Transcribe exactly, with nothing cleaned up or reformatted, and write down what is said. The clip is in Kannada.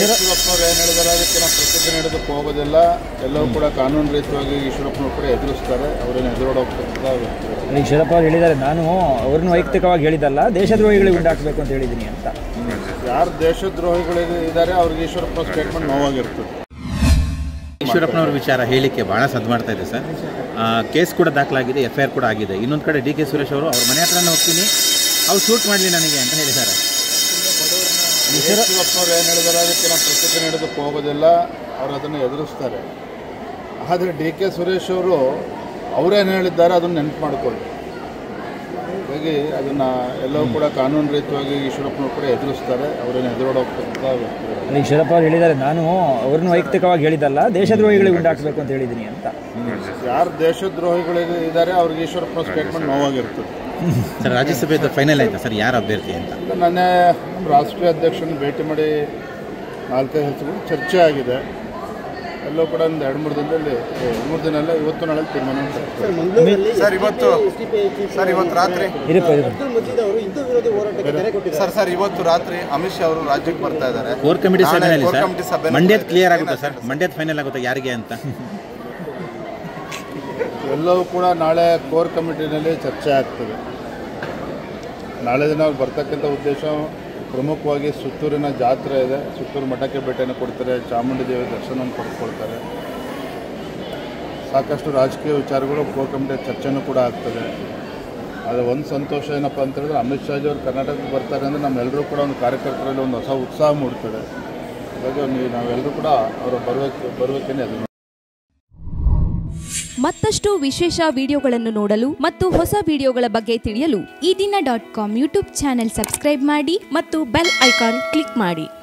ಈಶ್ವರಪ್ಪನವ್ರು ಏನು ಹೇಳಿದಾರೆ ಅದಕ್ಕೆ ನಾವು ಪ್ರತಿಜ್ಞೆ ನೀಡೋದಕ್ಕೆ ಹೋಗೋದಿಲ್ಲ. ಎಲ್ಲವೂ ಕೂಡ ಕಾನೂನು ರೀತಿಯಾಗಿ ಈಶ್ವರಪ್ಪನವ್ರು ಕೂಡ ಎದುರಿಸ್ತಾರೆ. ಅವರೇನು ಎದುರೋಡೋಗ್ತಕ್ಕಂಥ ಈಶ್ವರಪ್ಪ ಅವರು ಹೇಳಿದ್ದಾರೆ, ನಾನು ಅವ್ರನ್ನ ವೈಯಕ್ತಿಕವಾಗಿ ಹೇಳಿದ್ದಲ್ಲ, ದೇಶದ್ರೋಹಿಗಳಿಗೆ ಉಂಟಾಕಬೇಕು ಅಂತ ಹೇಳಿದ್ದೀನಿ ಅಂತ. ಯಾರು ದೇಶದ್ರೋಹಿಗಳಿಗೆ ಇದ್ದಾರೆ ಅವ್ರಿಗೆ ಈಶ್ವರಪ್ಪ ಸ್ಟೇಟ್ಮೆಂಟ್ ನೋವಾಗಿರ್ತದೆ. ಈಶ್ವರಪ್ಪನವ್ರ ವಿಚಾರ ಹೇಳಿಕೆ ಭಾಳ ಸದ್ದು ಮಾಡ್ತಾ ಇದೆ ಸರ್. ಕೇಸ್ ಕೂಡ ದಾಖಲಾಗಿದೆ, ಎಫ್ ಐ ಆರ್ ಕೂಡ ಆಗಿದೆ. ಇನ್ನೊಂದು ಕಡೆ ಡಿ ಕೆ ಸುರೇಶ್ ಅವರು ಅವ್ರ ಮನೆ ಹತ್ರನೇ ಹೋಗ್ತೀನಿ, ಅವ್ರು ಶೂಟ್ ಮಾಡಲಿ ನನಗೆ ಅಂತ ಹೇಳಿದ್ದಾರೆ. ಈಶ್ವರಪ್ಪನವ್ರು ಏನು ಹೇಳಿದಾರೆ ಅದಕ್ಕೆ ನಾವು ಪ್ರತಿಜ್ಞೆ ನೀಡೋದಕ್ಕೆ ಹೋಗೋದಿಲ್ಲ. ಅವರು ಅದನ್ನು ಎದುರಿಸ್ತಾರೆ. ಆದರೆ ಡಿ ಕೆ ಸುರೇಶ್ ಅವರು ಅವರೇನು ಹೇಳಿದ್ದಾರೆ ಅದನ್ನು ನೆನಪು ಮಾಡಿಕೊಳ್ಳಿ. ಹಾಗಾಗಿ ಅದನ್ನು ಎಲ್ಲವೂ ಕೂಡ ಕಾನೂನು ರೀತಿಯಾಗಿ ಈಶ್ವರಪ್ಪನವ್ರು ಕೂಡ ಎದುರಿಸ್ತಾರೆ. ಅವರೇನು ಎದುರೋಡೋಗ್ತಕ್ಕಂಥ ಈಶ್ವರಪ್ಪ ಅವರು ಹೇಳಿದ್ದಾರೆ, ನಾನು ಅವ್ರನ್ನ ವೈಯಕ್ತಿಕವಾಗಿ ಹೇಳಿದ್ದಲ್ಲ, ದೇಶದ್ರೋಹಿಗಳಿಗೆ ಉಂಟಾಕಬೇಕು ಅಂತ ಹೇಳಿದ್ದೀನಿ ಅಂತ. ಯಾರು ದೇಶದ್ರೋಹಿಗಳಿಗೆ ಇದ್ದಾರೆ ಅವ್ರಿಗೆ ಈಶ್ವರಪ್ಪ ಸ್ಟೇಟ್ಮೆಂಟ್ ನೋವಾಗಿರ್ತದೆ. ಸರ್, ರಾಜ್ಯಸಭೆದು ಫೈನಲ್ ಆಯಿತಾ ಸರ್, ಯಾರು ಅಭ್ಯರ್ಥಿ ಅಂತ? ನನ್ನೇ ರಾಷ್ಟ್ರೀಯ ಅಧ್ಯಕ್ಷರನ್ನು ಭೇಟಿ ಮಾಡಿ ನಾಲ್ಕೈದು ಹೆಸರುಗಳು ಚರ್ಚೆ ಆಗಿದೆ. ಎಲ್ಲೂ ಕೂಡ ಒಂದು ಎರಡು ಮೂರು ದಿನದಲ್ಲಿ ಮೂರು ದಿನಲ್ಲೇ ಇವತ್ತು ನಾಳೆ ತೀರ್ಮಾನ ಸರ್. ಇವತ್ತು ಸರ್ ಇವತ್ತು ರಾತ್ರಿ ಸರ್ ಸರ್ ಇವತ್ತು ರಾತ್ರಿ ಅಮಿತ್ ಶಾ ಅವರು ರಾಜ್ಯಕ್ಕೆ ಬರ್ತಾ ಇದ್ದಾರೆ. ಕೋರ್ ಕಮಿಟಿ ಸಭೆಯಲ್ಲಿ ಸರ್ ಮಂಡ್ಯದ ಕ್ಲಿಯರ್ ಆಗುತ್ತೆ ಸರ್, ಮಂಡ್ಯದ ಫೈನಲ್ ಆಗುತ್ತೆ ಯಾರಿಗೆ ಅಂತ? ಎಲ್ಲವೂ ಕೂಡ ನಾಳೆ ಕೋರ್ ಕಮಿಟಿನಲ್ಲಿ ಚರ್ಚೆ ಆಗ್ತದೆ. ನಾಳೆ ದಿನ ಅವ್ರು ಬರ್ತಕ್ಕಂಥ ಉದ್ದೇಶ ಪ್ರಮುಖವಾಗಿ ಸುತ್ತೂರಿನ ಜಾತ್ರೆ ಇದೆ. ಸುತ್ತೂರು ಮಠಕ್ಕೆ ಭೇಟಿಯನ್ನು ಕೊಡ್ತಾರೆ, ಚಾಮುಂಡಿ ದೇವಿ ದರ್ಶನವನ್ನು ಪಡೆದುಕೊಳ್ತಾರೆ. ಸಾಕಷ್ಟು ರಾಜಕೀಯ ವಿಚಾರಗಳು ಕೋರ್ ಕಮಿಟಿ ಚರ್ಚೆನೂ ಕೂಡ ಆಗ್ತದೆ. ಆದರೆ ಒಂದು ಸಂತೋಷ ಏನಪ್ಪ ಅಂತ ಹೇಳಿದ್ರೆ, ಅಮಿತ್ ಶಾಜಿ ಅವರು ಕರ್ನಾಟಕಕ್ಕೆ ಬರ್ತಾರೆ ಅಂದರೆ ನಮ್ಮೆಲ್ಲರೂ ಕೂಡ ಒಂದು ಕಾರ್ಯಕರ್ತರಲ್ಲಿ ಒಂದು ಹೊಸ ಉತ್ಸಾಹ ಮೂಡ್ತದೆ. ಹಾಗಾಗಿ ನಾವೆಲ್ಲರೂ ಕೂಡ ಅವರು ಬರಬೇಕು ಬರಬೇಕೇನೆ ಅದು. ಮತ್ತಷ್ಟು ವಿಶೇಷ ವಿಡಿಯೋಗಳನ್ನು ನೋಡಲು ಮತ್ತು ಹೊಸ ವಿಡಿಯೋಗಳ ಬಗ್ಗೆ ತಿಳಿಯಲು Ee Dina dot com YouTube channel subscribe ಮಾಡಿ ಮತ್ತು ಬೆಲ್ ಐಕಾನ್ ಕ್ಲಿಕ್ ಮಾಡಿ.